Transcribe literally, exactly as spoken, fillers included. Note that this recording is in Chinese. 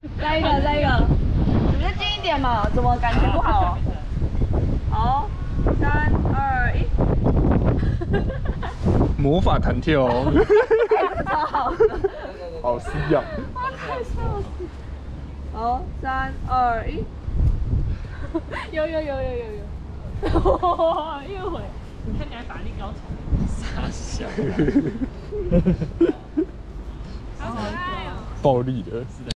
再一个，再一个，你们近一点嘛，怎么感觉不好？好，三二一。 魔法弹跳， 超好的， 好吸氧。 我快笑死。好，三二一。有有有有有有。哇，又回。你看你还法力高强。 傻笑。 好可爱哦。 暴力的。